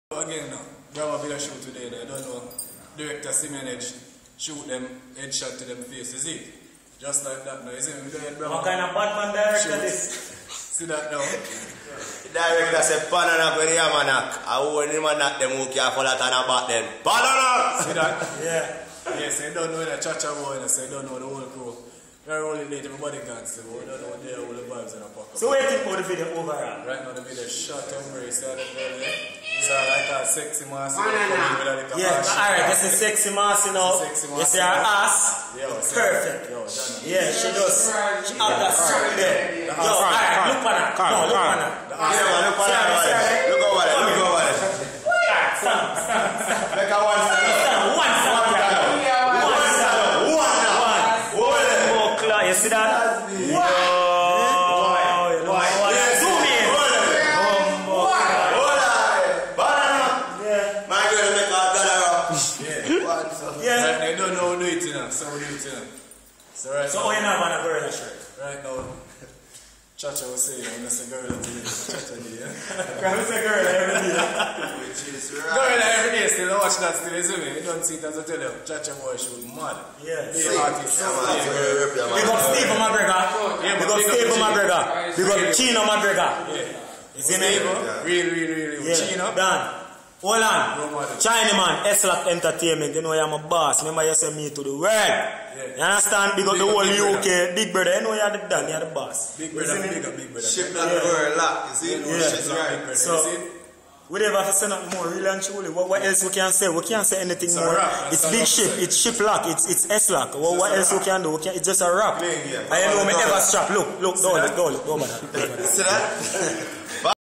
Again now, drama video shoot today, I don't know, director Simeon Edge shoot them, headshot to them face, you see? Just like that now, you see me? What kind of Batman director this? See that now? The director said, Pananak when you manak. I want him and not them who care for that and about them. Pananak! See that? Yeah. Yes, I don't know the cha-cha boy, so I don't know the whole crew. Very only late, everybody can see, but we don't know what they are, all the vibes in the pocket. So what do you think about the video overall? Right now the video shot on brace, see how that girl there? So like a sexy mask. Yeah, alright, this is sexy mask, you know. You see her ass? Yo, perfect. Yo, yeah, she does. She have that strong there. Yo, alright, look on her. No, look on her. Look over there. Look over there. Stop. Make a one stand. One stand. You see that? Yeah. They don't know how to do it, you know. So we do it, you know. So right so now, you know about a girl shirt? Right now, Chacha will say, I'm going to say girl today. Chacha did, yeah? I'm say girl every day. Which is right. Girl every day, still watch that still, you see me? You don't see it as I tell you. Chacha boy should mad. Yeah. Be artist. Big up Steve McGregor. Big up Steve McGregor. Big up Chino McGregor. Yeah. You see me? Really. Yeah. Chino? Done. Hold on. Chinaman, S-Lock Entertainment, you know I'm a boss. Remember you send me to the world. Yeah. You understand? Big up the whole UK. Big brother, you know you're the done, you're the boss. Big brother, big brother. Ship that girl lock, you see? She's right. So, we never have to say nothing more, really and truly. What else we can say? We can't say anything more. It's big ship, it's ship lock, it's S-Lock. What else we can do? It's just a rap. I know me ever strap. Look, don't over that. See that?